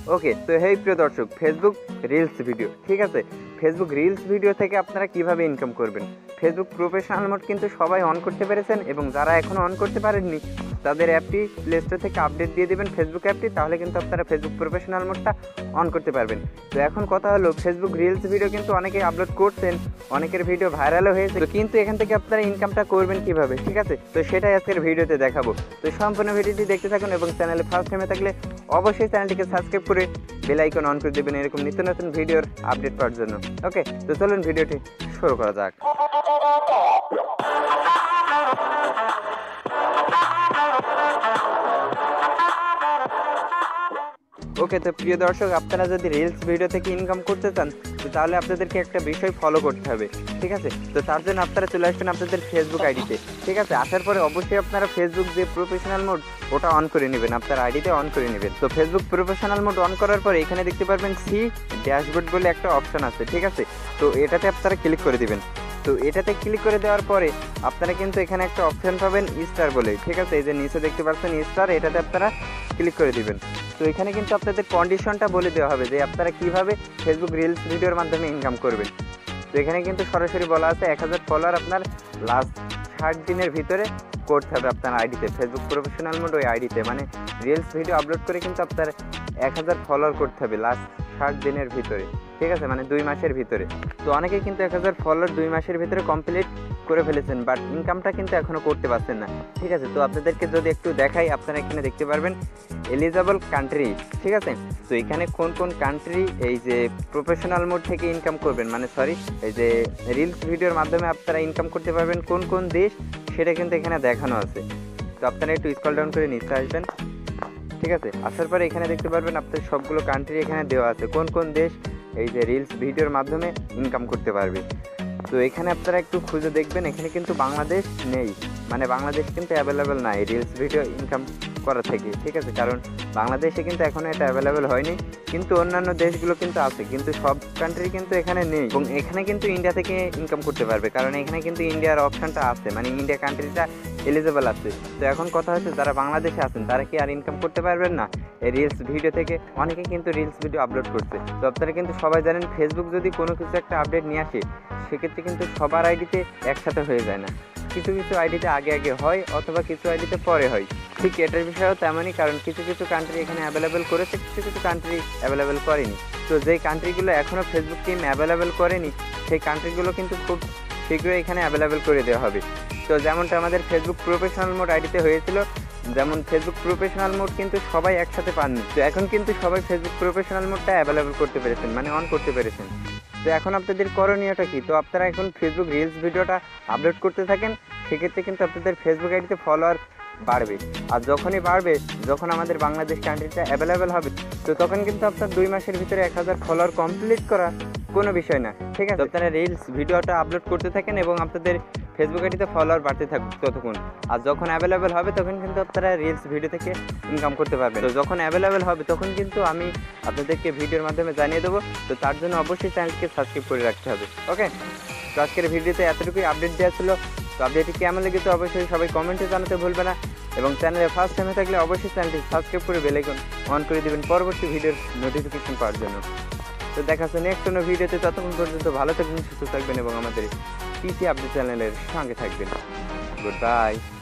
ওকে, তো হেই প্রিয় দর্শক, ফেসবুক রিলস ভিডিও, ঠিক আছে। ফেসবুক রিলস ভিডিও থেকে আপনারা কিভাবে ইনকাম করবেন। ফেসবুক প্রফেশনাল মোড কিন্তু সবাই অন করতে পেরেছেন, এবং যারা এখনও অন করতে পারেননি তাদের অ্যাপটি প্লে স্টোর থেকে আপডেট দিয়ে দেবেন ফেসবুক অ্যাপটি, তাহলে কিন্তু আপনারা ফেসবুক প্রফেশনাল মোডটা অন করতে পারবেন। তো এখন কথা হলো, ফেসবুক রিলস ভিডিও কিন্তু অনেকেই আপলোড করছেন, অনেকের ভিডিও ভাইরালও হয়েছে, কিন্তু এখান থেকে আপনারা ইনকামটা করবেন কিভাবে, ঠিক আছে। তো সেটাই আজকের ভিডিওতে দেখাবো। তো সম্পূর্ণ ভিডিওটি দেখতে থাকুন, এবং চ্যানেলে ফার্স্ট টাইমে থাকলে অবশ্যই চ্যানেলটিকে সাবস্ক্রাইব করে বেল আইকন অন করে দেবেন এরকম নিত্য নতুন ভিডিওর আপডেট পাওয়ার জন্য। ওকে, তো চলুন ভিডিওটি শুরু করা যাক। ওকে, তো প্রিয় দর্শক, আপনারা যদি রিলস ভিডিও থেকে ইনকাম করতে চান, তো তাহলে আপনাদেরকে একটা বিষয় ফলো করতে হবে, ঠিক আছে। তো তার জন্য আপনারা চলে আসবেন আপনাদের ফেসবুক আইডিতে, ঠিক আছে। আসার পরে অবশ্যই আপনারা ফেসবুক যে প্রফেশনাল মোড ওটা অন করে নেবেন, আপনার আইডিতে অন করে নেবেন। তো ফেসবুক প্রফেশনাল মোড অন করার পরে এখানে দেখতে পারবেন সি ড্যাশবোর্ড বলে একটা অপশন আছে, ঠিক আছে। তো এটাতে আপনারা ক্লিক করে দিবেন। তো এটাতে ক্লিক করে দেওয়ার পরে আপনারা কিন্তু এখানে একটা অপশন পাবেন স্টার বলে, ঠিক আছে। এই যে নিচে দেখতে পাচ্ছেন স্টার, এটাতে আপনারা ক্লিক করে দিবেন। তো এখানে কিন্তু আপনাদের কন্ডিশনটা বলে দেওয়া হবে যে আপনারা কিভাবে ফেসবুক রিলস ভিডিওর মাধ্যমে ইনকাম করবেন। তো এখানে কিন্তু সরাসরি বলা আছে 1000 ফলোয়ার আপনার লাস্ট 60 দিনের ভিতরে করতে হবে আপনার আইডিতে, ফেসবুক প্রফেশনাল মোড ওই আইডিতে, মানে রিলস ভিডিও আপলোড করে কিন্তু আপনার 1000 ফলোয়ার করতে হবে লাস্ট 60 দিনের ভিতরে, ঠিক আছে, মানে 2 মাসের ভিতরে। তো অনেকে কিন্তু 1000 ফলোয়ার 2 মাসের ভিতরে কমপ্লিট করে ফেলেছেন, বাট ইনকামটা কিন্তু এখনও করতে পারছেন না, ঠিক আছে। তো আপনাদেরকে যদি একটু দেখাই, আপনারা এখানে দেখতে পারবেন এলিজেবল কান্ট্রি, ঠিক আছে। তো এখানে কোন কোন কান্ট্রি এই যে প্রফেশনাল মোড থেকে ইনকাম করবেন, মানে সরি এই যে রিলস ভিডিওর মাধ্যমে আপনারা ইনকাম করতে পারবেন কোন কোন দেশ, সেটা কিন্তু এখানে দেখানো আছে। তো আপনারা একটু স্ক্রল ডাউন করে নিচে আসবেন, ঠিক আছে। আসার পরে এখানে দেখতে পারবেন আপনার সবগুলো কান্ট্রি এখানে দেওয়া আছে কোন কোন দেশ এই যে রিলস ভিডিওর মাধ্যমে ইনকাম করতে পারবে। তো এখানে আপনারা একটু খুঁজে দেখবেন, এখানে কিন্তু বাংলাদেশ নেই, মানে বাংলাদেশ কিন্তু অ্যাভেলেবেল নাই রিলস ভিডিও ইনকাম করা থেকে, ঠিক আছে। কারণ বাংলাদেশে কিন্তু এখনও এটা অ্যাভেলেবেল হয়নি, কিন্তু অন্যান্য দেশগুলো কিন্তু আছে, কিন্তু সব কান্ট্রি কিন্তু এখানে নেই। এবং এখানে কিন্তু ইন্ডিয়া থেকে ইনকাম করতে পারবে, কারণ এখানে কিন্তু ইন্ডিয়ার অপশানটা আছে, মানে ইন্ডিয়া কান্ট্রিটা এলিজেবল আছে। তো এখন কথা হচ্ছে, যারা বাংলাদেশে আছেন তারা কি আর ইনকাম করতে পারবেন না এই রিলস ভিডিও থেকে? অনেকে কিন্তু রিলস ভিডিও আপলোড করছে। তো আপনারা কিন্তু সবাই জানেন, ফেসবুক যদি কোনো কিছু একটা আপডেট নিয়ে আসে, সেক্ষেত্রে কিন্তু সবার আইডিতে একসাথে হয়ে যায় না, কিছু কিছু আইডিতে আগে আগে হয়, অথবা কিছু আইডিতে পরে হয়। ঠিক এটার বিষয়েও তেমনই, কারণ কিছু কিছু কান্ট্রি এখানে অ্যাভেলেবেল করেছে, কিছু কিছু কান্ট্রি অ্যাভেলেবেল করেনি। তো যেই কান্ট্রিগুলো এখনও ফেসবুক টিম অ্যাভেলেবেল করেনি, সেই কান্ট্রিগুলো কিন্তু খুব শীঘ্রই এখানে অ্যাভেলেবেল করে দেওয়া হবে। তো যেমনটা আমাদের ফেসবুক প্রফেশনাল মোড আইডিতে হয়েছিল, যেমন ফেসবুক প্রফেশনাল মোড কিন্তু সবাই একসাথে পাননি, তো এখন কিন্তু সবাই ফেসবুক প্রফেশনাল মোডটা অ্যাভেলেবেল করতে পেরেছেন, মানে অন করতে পেরেছেন। তো এখন আপনাদের করণীয়টা কি? তো আপনারা এখন ফেসবুক রিলস ভিডিওটা আপলোড করতে থাকেন, সেক্ষেত্রে কিন্তু আপনাদের ফেসবুক আইডিতে ফলোয়ার বাড়বে। আর যখনই বাড়বে, যখন আমাদের বাংলাদেশ কান্ট্রিটা অ্যাভেলেবেল হবে, তো তখন কিন্তু আপনার 2 মাসের ভিতরে 1000 ফলোয়ার কমপ্লিট করা কোনো বিষয় না, ঠিক আছে। আপনারা রিলস ভিডিওটা আপলোড করতে থাকেন এবং আপনাদের ফেসবুক আইডিতে ফলোয়ার বাড়তে থাকুক ততক্ষণ। আর যখন অ্যাভেলেবেল হবে তখন কিন্তু আপনারা রিলস ভিডিও থেকে ইনকাম করতে পারবেন। তো যখন অ্যাভেলেবেল হবে তখন কিন্তু আমি আপনাদেরকে ভিডিওর মাধ্যমে জানিয়ে দেবো। তো তার জন্য অবশ্যই চ্যানেলকে সাবস্ক্রাইব করে রাখতে হবে। ওকে, তো আজকের ভিডিওতে এতটুকুই আপডেট দেওয়া ছিল। তো আপডেটটি কেমন লেগেছে অবশ্যই সবাই কমেন্টে জানাতে ভুলবে না, এবং চ্যানেলে ফার্স্ট টাইমে থাকলে অবশ্যই চ্যানেলটি সাবস্ক্রাইব করে বেল আইকন অন করে দেবেন পরবর্তী ভিডিওর নোটিফিকেশন পাওয়ার জন্য। তো দেখা হচ্ছে নেক্সট কোনো ভিডিওতে, ততক্ষণ পর্যন্ত ভালো থাকবেন, সুস্থ থাকবেন এবং আমাদের পিসি আপডেট চ্যানেলের সঙ্গে থাকবেন। Good by.